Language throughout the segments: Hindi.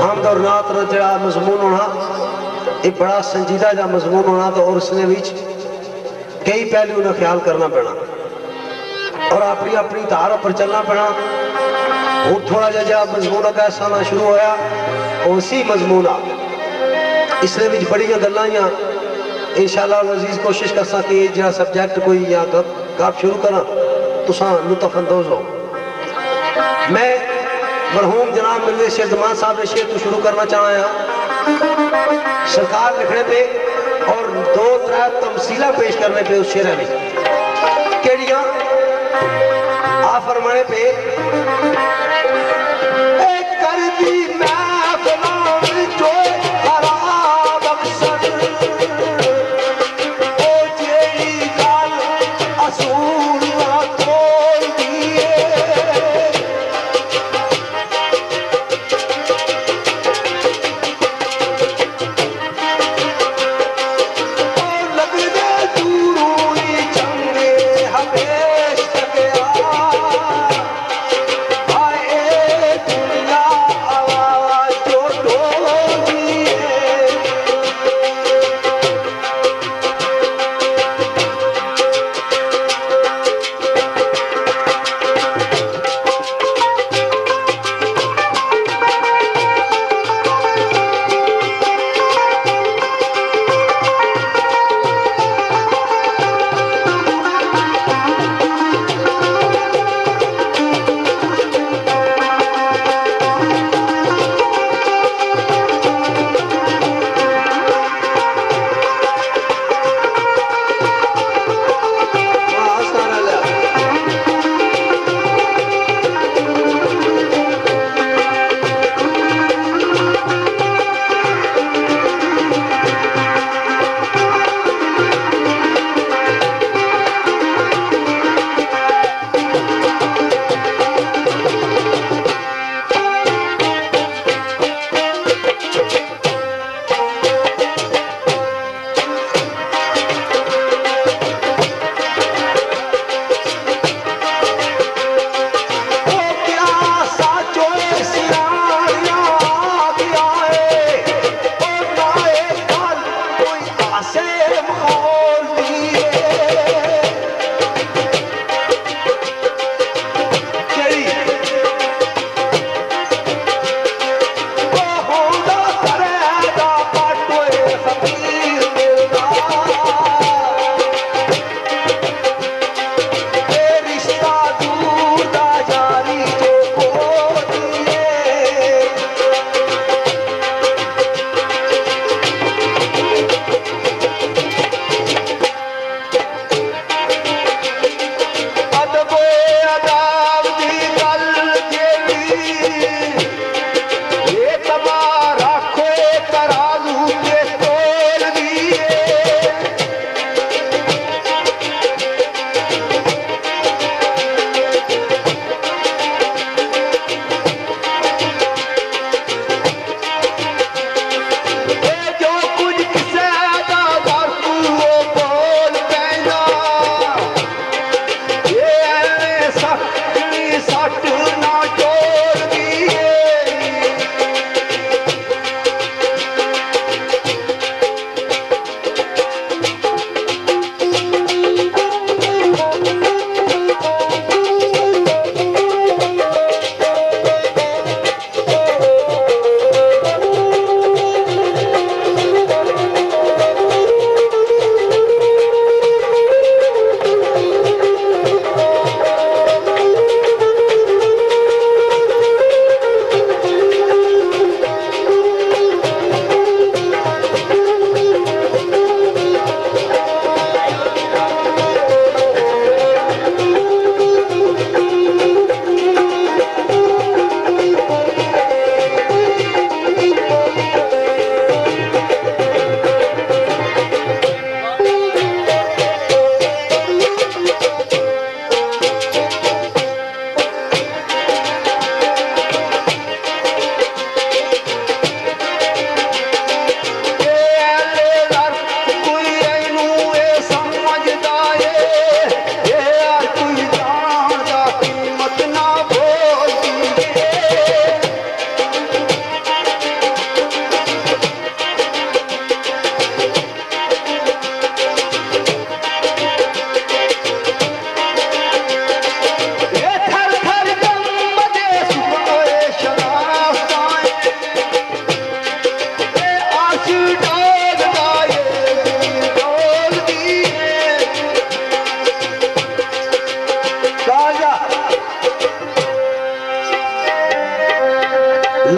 हमद और नात दा जड़ा मजमून होना ये बड़ा संजीदा जा मजमून होना, तो और उसने भी कई पहलू का ख्याल करना पैना और अपनी अपनी धार पर चलना पैना। हूँ थोड़ा जहा मजमून कैसा आना शुरू होया, उसी मजमून आ इसने भी बड़िया गल्लां इंशाअल्लाह अजीज कोशिश कर कि जरा सब्जैक्ट कोई या गप शुरू करा तुसा लुत्फअंदोज हो। मैं मरहूम जनाब मिर्ज़ा शेरदमान साहब ने शेर तो शुरू करना चाहा सरकार लिखने पे और दो त्रै तमसीला पेश करने पे उस शेर में केड़ियां आ फरमाने पे कर दी मैं जो खराब अक्सर ओ जेड़ी गल असूल ना तोड़ दिए आए दुनिया आवा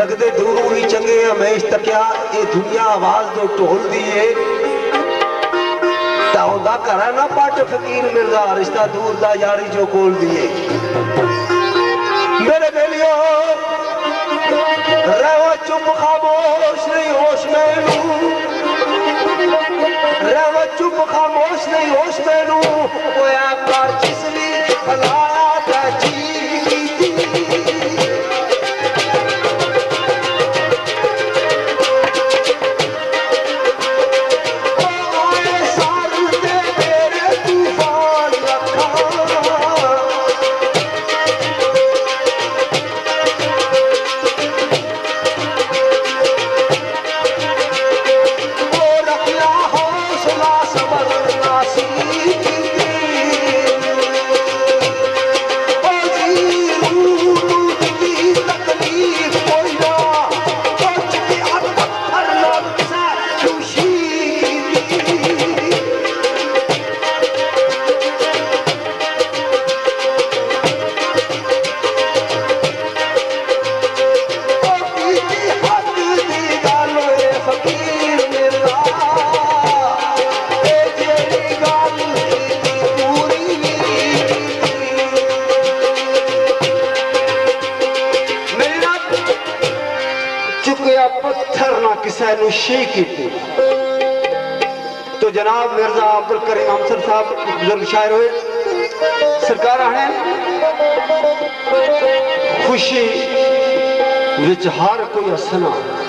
लगते दूरों ही चंगे हमेश तकिया ये दुनिया आवाज दो ढोल दिए घर ना पट फकीर मिर्जा रिश्ता दूर दा यारी जो कोल दिए मेरे बेलियो रहो चुप खामोश नहीं होश मैनू रहो चुप खामोश नहीं होश मैनू होया कर जिसली फलाया ता जी तो जनाब मिर्जा अब्दुल करीम अमसर साहब बुजुर्ग शायर हुए सरकार है खुशी विच हर कोई हसना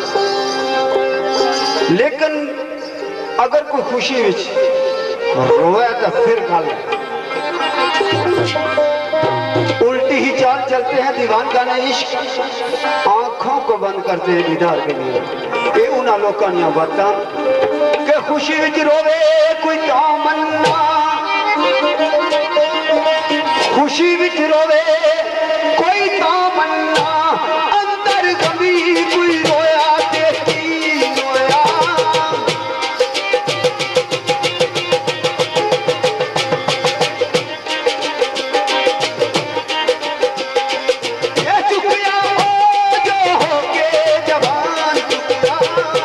लेकिन अगर कोई खुशी विच रोए तो फिर गल उल्टी ही चाल चलते हैं दीवान का ना इश्क आंखों को बंद करते हैं दीदार के लिए ये उन्होंने लोगों ने बातें के खुशी विच रोवे कोई तमन्ना खुशी विच रोवे कोई तमन्ना अंदर कभी कोई रोया देखी रोया ये चुकिया हो जो होके जवान चुकिया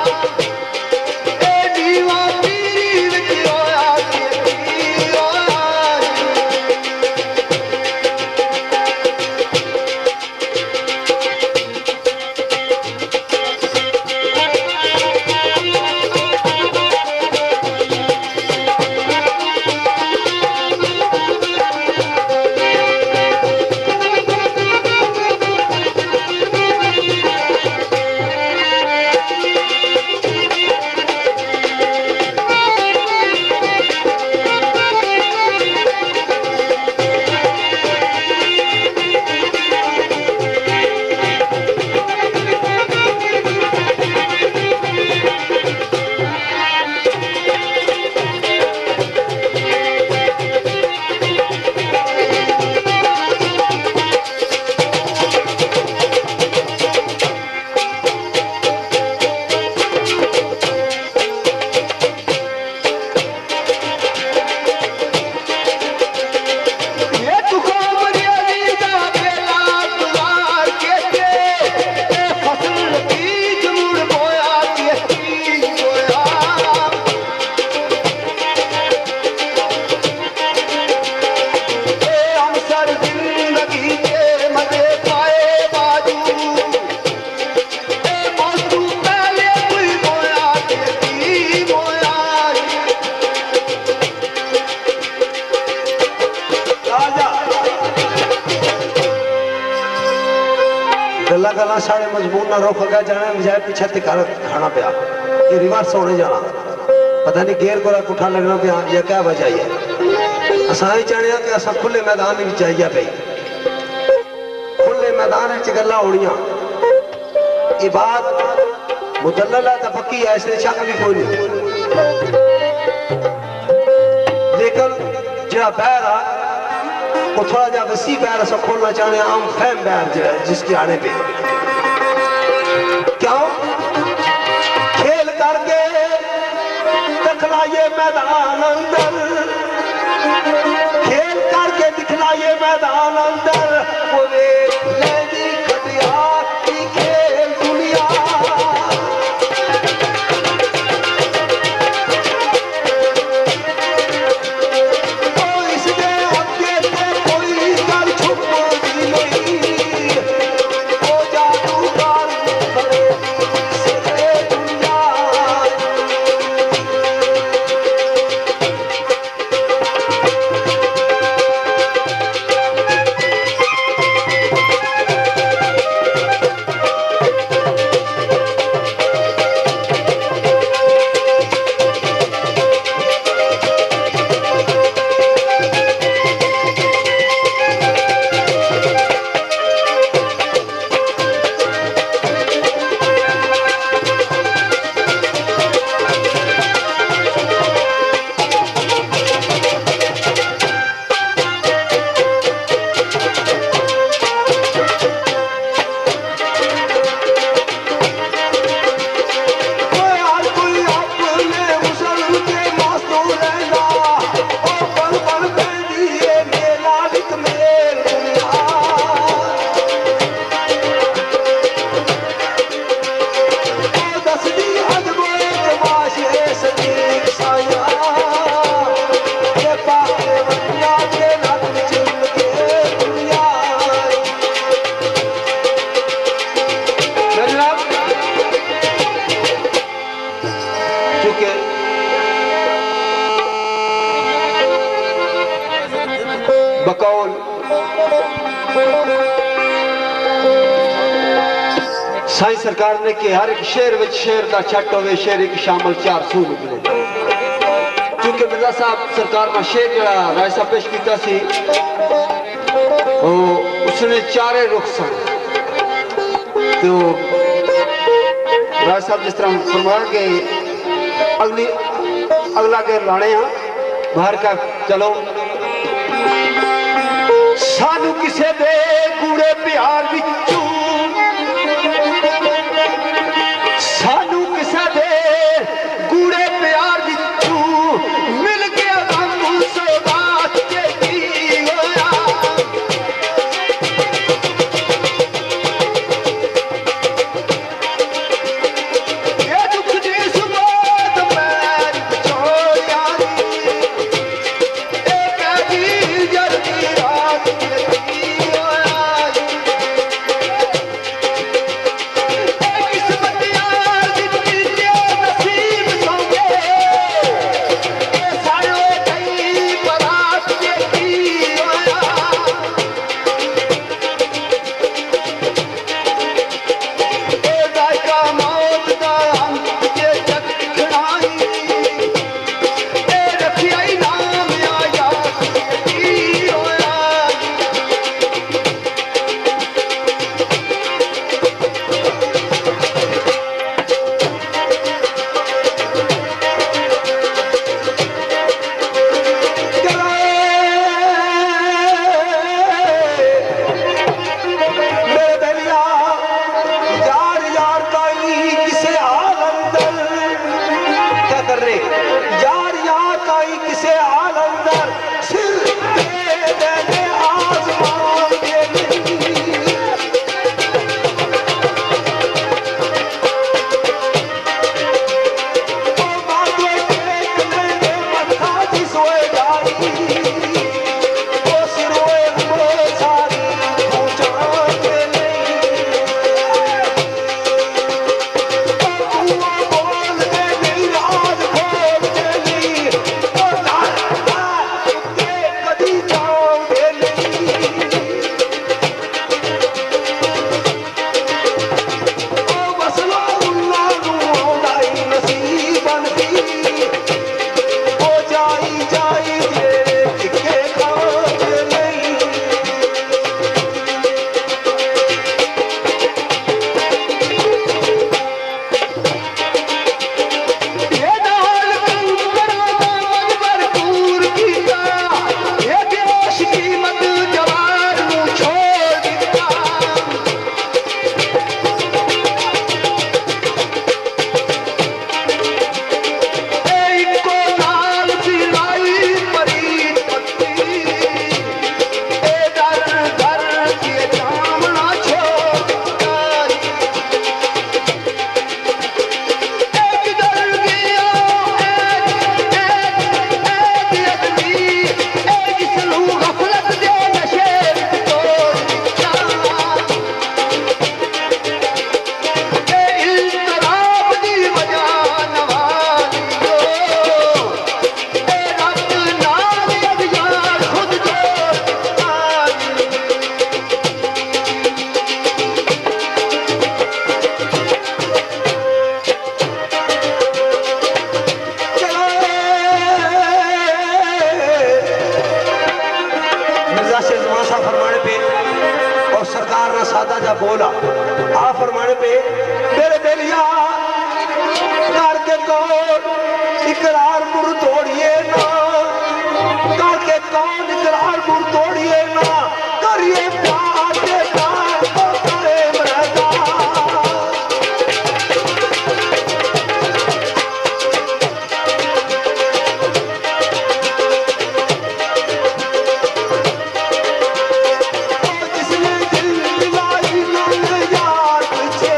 गला साढ़े मजबूर ना रोक गया जाना बजाय पीछे तिकार खाना पिया ये रिवर्स होने जाना पता नहीं गेर को उठा लगना पिया या क्या वजह है असा ही चाहते कि असा खुले मैदान में चाहिए भाई खुले मैदान गल्ला होनिया ये बात मुदल्लल है तो पक्की है इसलिए शक भी कोई नहीं लेकिन जो पैर आ वो थोड़ा जा वसी पैर ऐसा खोलना चाहते हैं आम फैम पैर जो है जिसके आने पे क्यों खेल करके दिखलाइए मैदान अंदर खेल करके दिखलाइए मैदान अंदर वो खेल दुनिया साईं सरकार ने कि हर एक शेर विच शेर का छट होवे, शेर एक शामिल 400 निकले। क्योंकि मिर्जा साहब सरकार का शेर जड़ा राय साहब पेश किया सी, उसने चारे रुख सन। तो राय साहब जिस तरह फरमान के अगला के लाने बाहर का चलो। सानू किसे दे कूड़े प्यार विचू, सानू किसे दे कूड़े प्यार विचू, मिल गया गम सौगात के की होया। ये दुख दी सुबह मैं छोड़िया, एक अजीब जल्दी रात के की होया। सादा जा बोला आ फरमाने पे मेरे बेलिया करके कौन इकरार मुर तोड़िए ना, करके कौन इकरार मुर तोड़िए ना, करिए प्यार के प्यार को करे मरदा।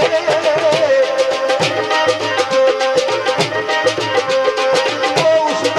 उसने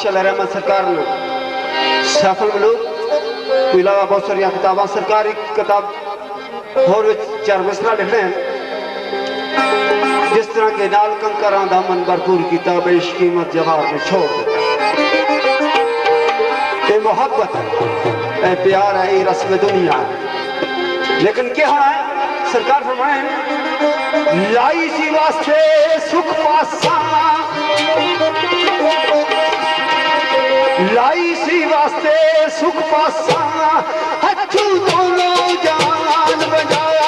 माशाल्लाह रहमत सरकार ने सफल मलूक तो इलावा बहुत सारी किताबें सरकारी किताब और चार मसला लिखने हैं जिस तरह के नाल कंकरा दामन भरपूर किताब कीमत जवाब में छोड़ देता है। मोहब्बत है, प्यार है, ये रस्म दुनिया है। लेकिन क्या है सरकार फरमाए लाई सी वास्ते सुख पासा, लाई सी वास्ते सुख पासा, हथू दोनों जान बजाया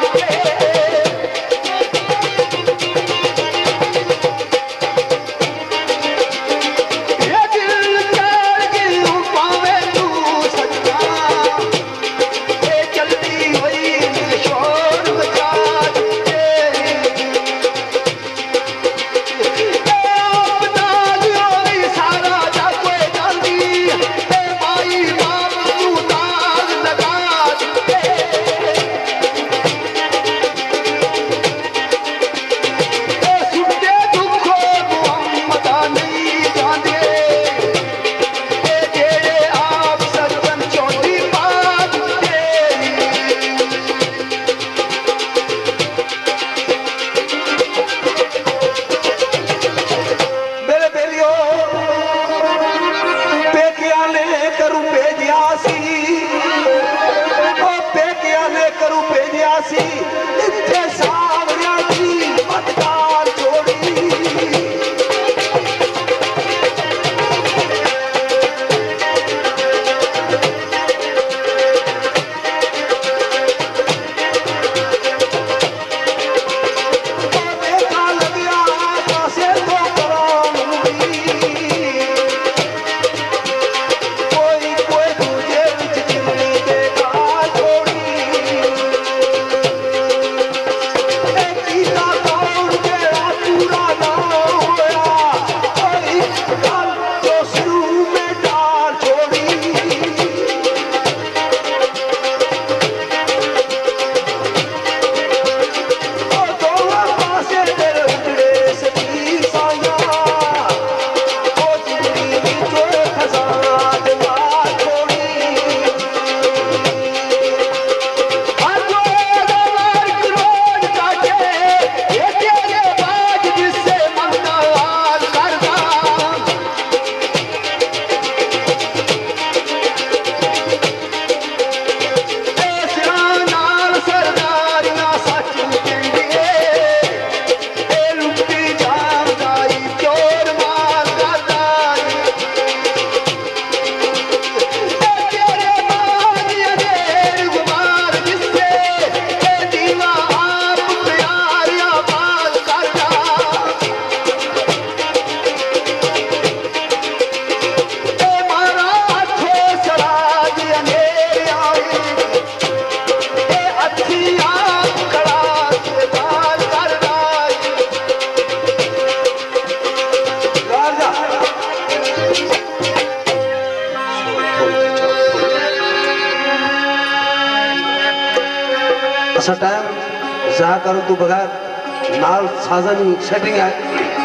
असा टाइम ज़ाया करूँ तो बगैर नाल साजन सेटिंग है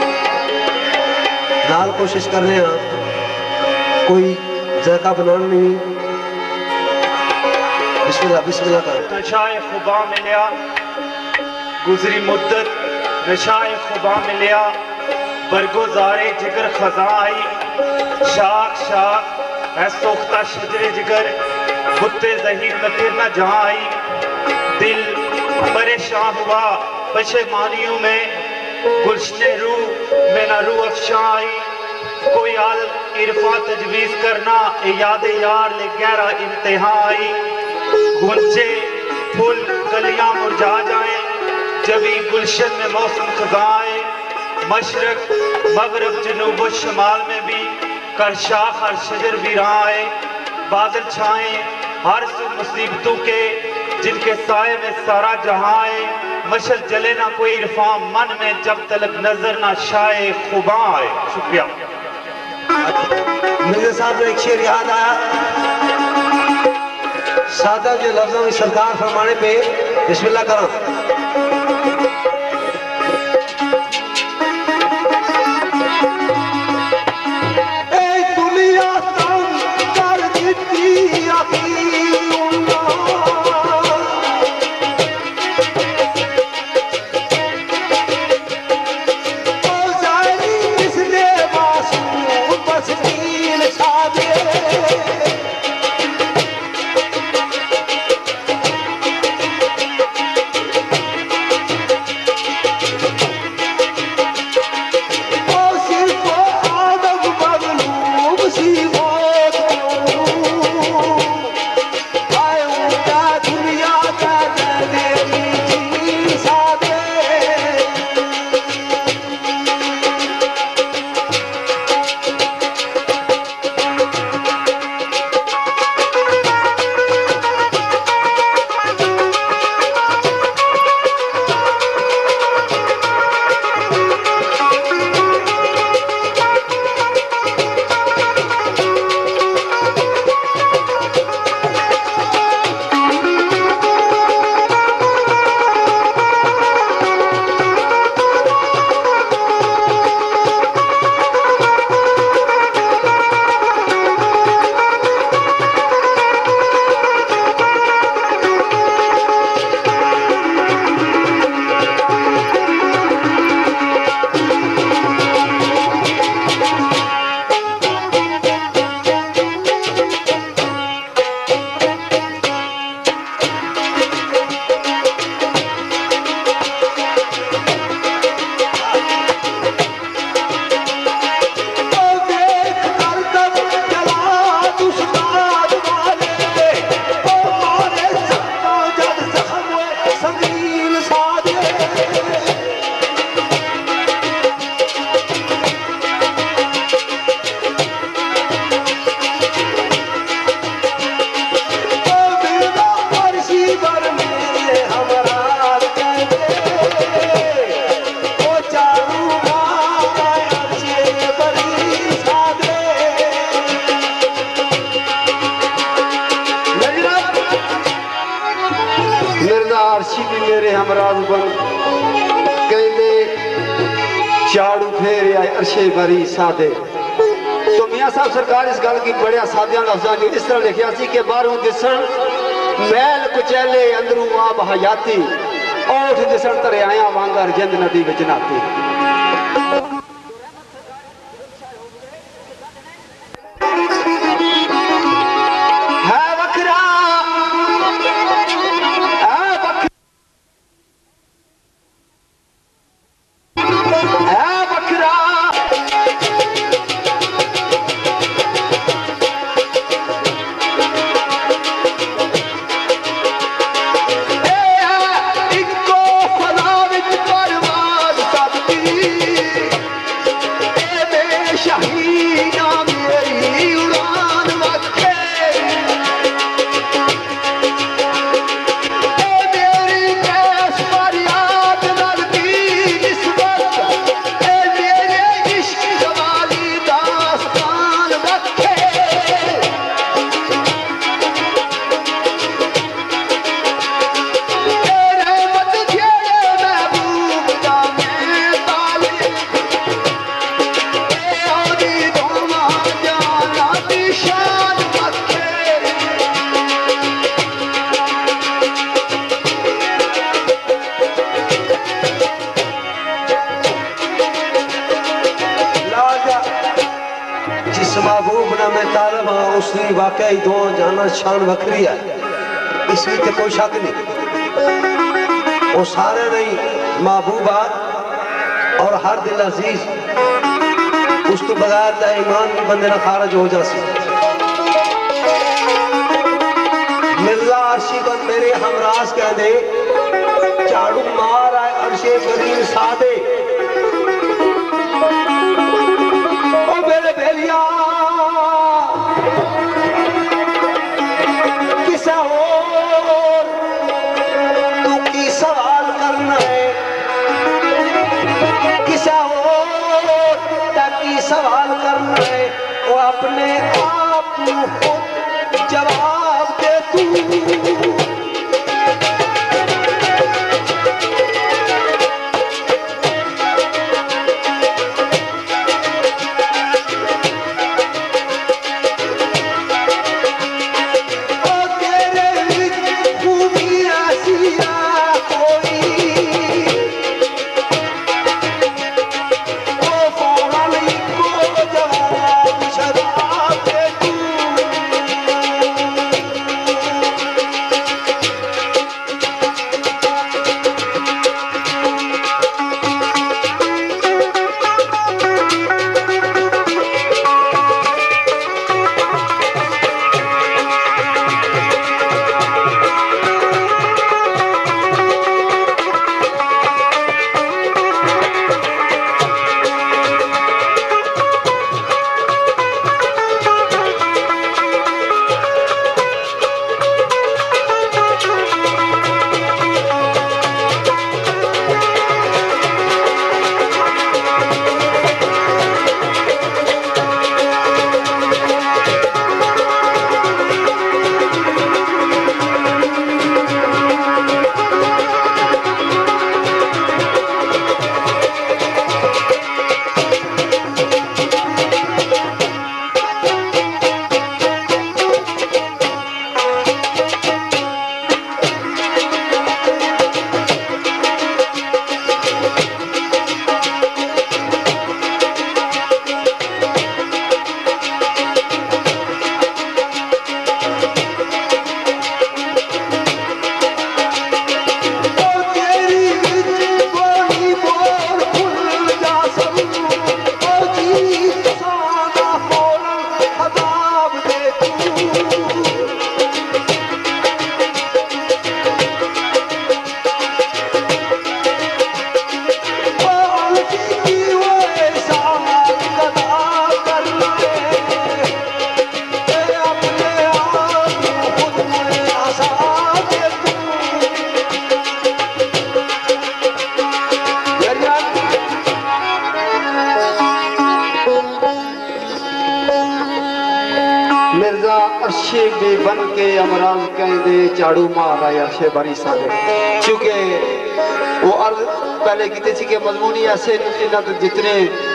नाल कोशिश कर रहे हैं कोई जगह बनाना नहीं। बिस्मिल्लाह बिस्मिल्लाह करो। नशाए खुबा मिलिया गुजरी मुद्दत, नशाए खुबा मिलिया बरगुजारे जिगर खजा आई, शाख शाख है सोख्ता शजरे जिगर बुत्ते जहीर में फिर न जहाँ आई। दिल परेशान हुआ पशेमानियों में गुलशने रूह में न रूह अफशा आई। कोई आल इरफा तजवीज करना याद यार ले गहरा इम्तिहा आई। गुंजे फूल कलियां मुरझा जाए जबी गुलशन में मौसम खजा आए। मशरक मगरब जनूब शमाल में भी कर शाख हर शजर भी रहा है। बादल छाए हर सू मुसीबतों के जिनके साए में सारा जहां है। मशल जले ना कोई इरफा मन में जब तलक नजर ना शाए खुबा आए। शुक्रिया। मिर्जा साहब ने एक शेर याद आया सादा जो लफ्जों में सरकार फरमाने पे बिस्मिल्लाह करो। मेरे हमराज बन कहते झाड़ू फेर आए अरशे बरी सादे। तो मियाँ साहब सरकार इस गल की बड़े सादिया लफ्जा इस तरह लिखा सी कि बाहरों दिसन मैल कुचैले अंदरों आप हयाती ओठ दिसन तरे आया वांगर जिंद नदी विच नाती। उसकी वाकई दो जाना शान वखरी है, इसमें तो कोई शक नहीं। वो सारे नहीं महबूबात और हर दिल अजीज उस तो बगैर दा ईमान भी बंदे ना खारज हो जासी। मिर्जा अर्शी बन मेरे हमराज कह दे झाड़ू मार आए अर्शे बरीन सादे। ओ मेरे बेलिया सवाल करना है वो अपने आप को जवाब दे तू। मिर्जा अर्शे भी बन के अमराज कहते झाड़ू मार आया अर्शे बारी सारे क्योंकि वो अर्ज पहले की थी कि मजमूनी ऐसे इन्हों तो जितने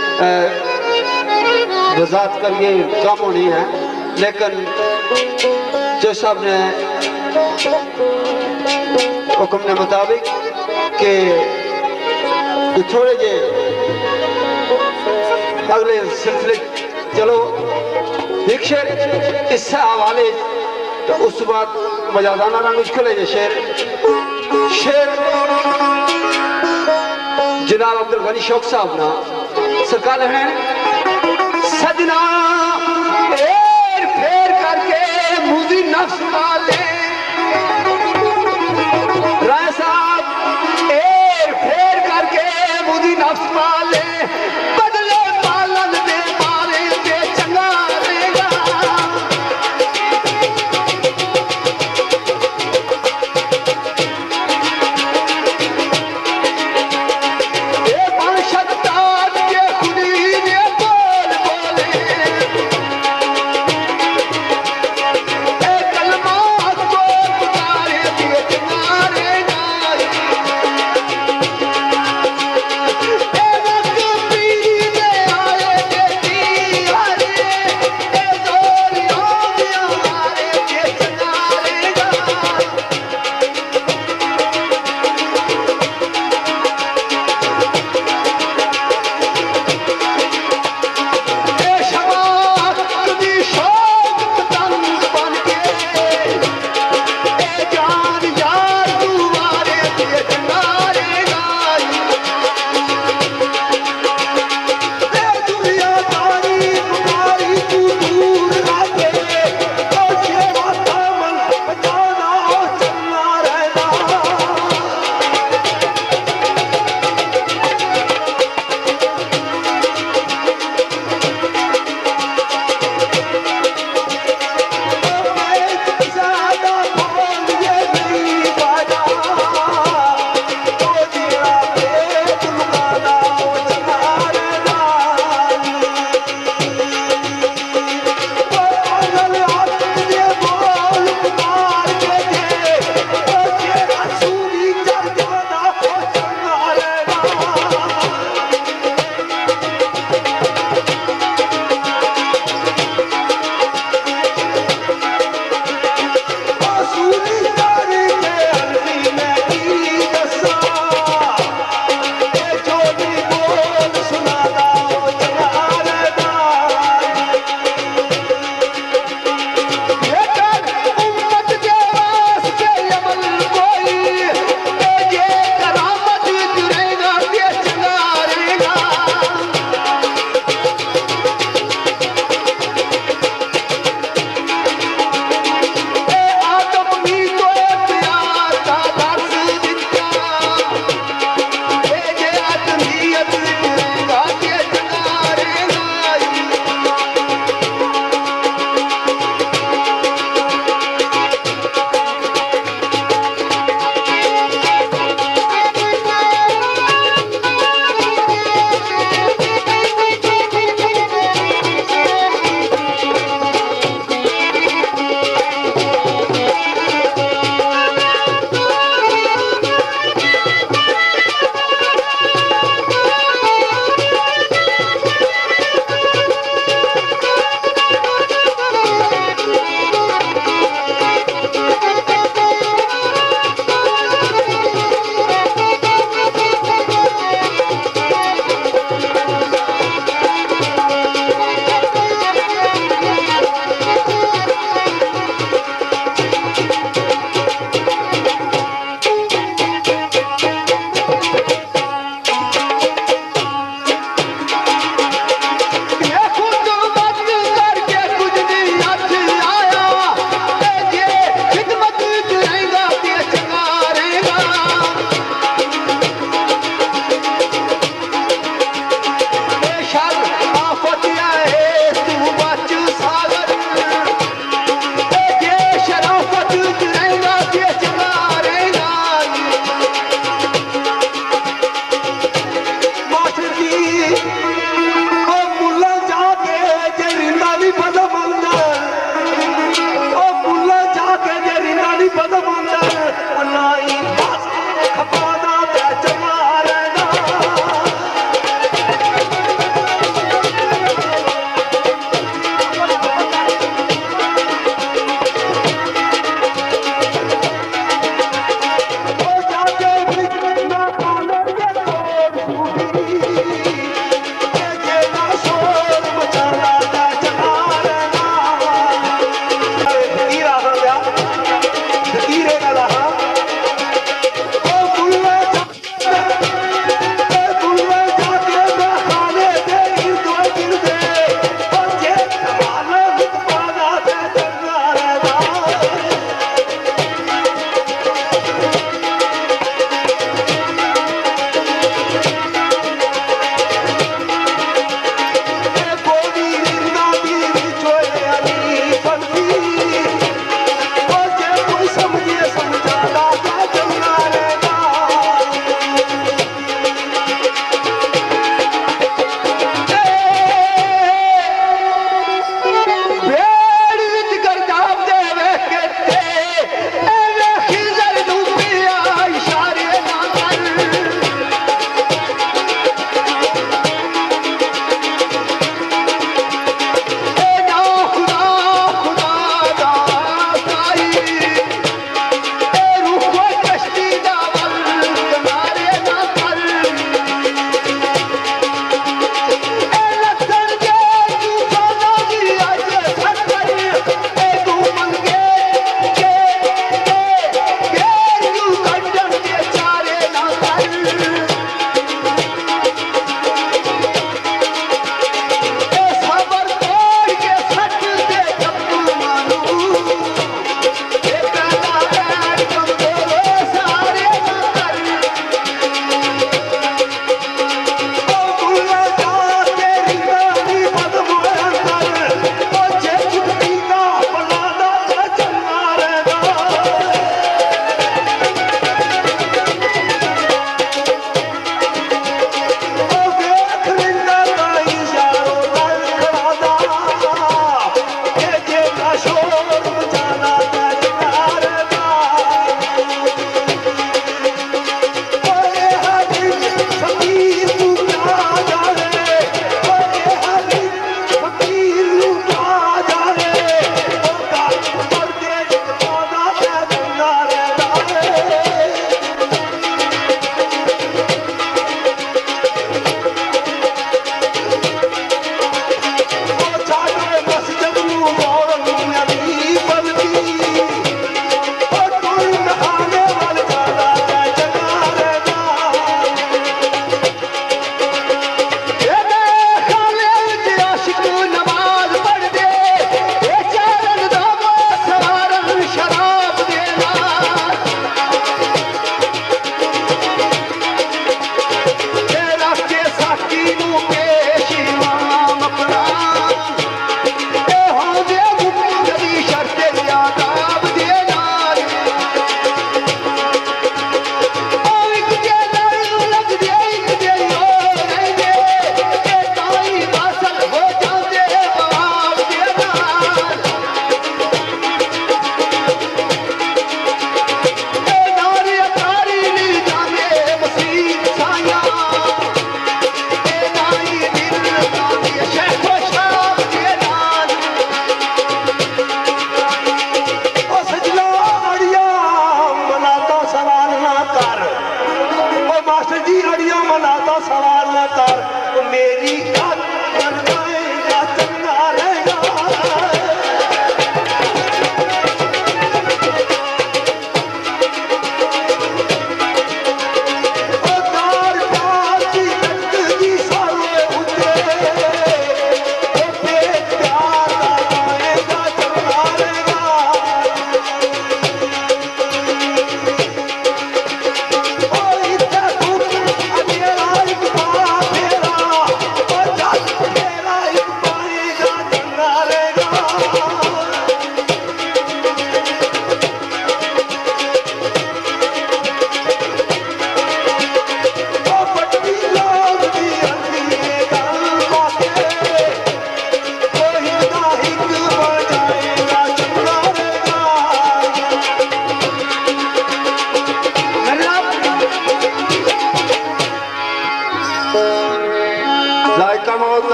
वजात करिए कम होनी है, लेकिन जो साहब ने हुक्म के मुताबिक कि थोड़े जे अगले सिलसिले चलो एक शेर इस हवाले तो उस बाद मजादाना ना मुश्किल है। शेर शेर जनाब अब्दुल गनी शौक साहब ना सरकार है सजना फेर फेर करके मुझी नफ्स माले राय साहब एर फेर करके मुझी नफ्स माले बदले पालन दे मारे दे चंगा रहेगा। ये पांशद ताज के खुदी ने बोल बोले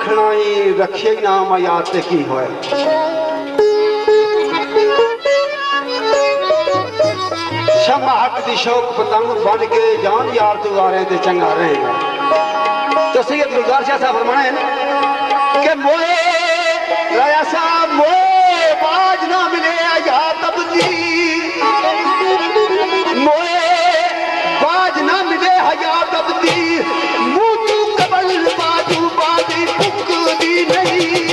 रखना ही रखे ही नाम याद ते की होए शमा हक दी शौक पतंग बन के जान यार तू आ रहे थे चंगा रहेगा। तो सैयद गुलजार शाह साहब फरमाए कि मोए राया साहब मोए बाज ना मिले या तबदी मोए बाज ना मिले हया तबदी मुंह तू कबल बाजू बाजी फुक दी नहीं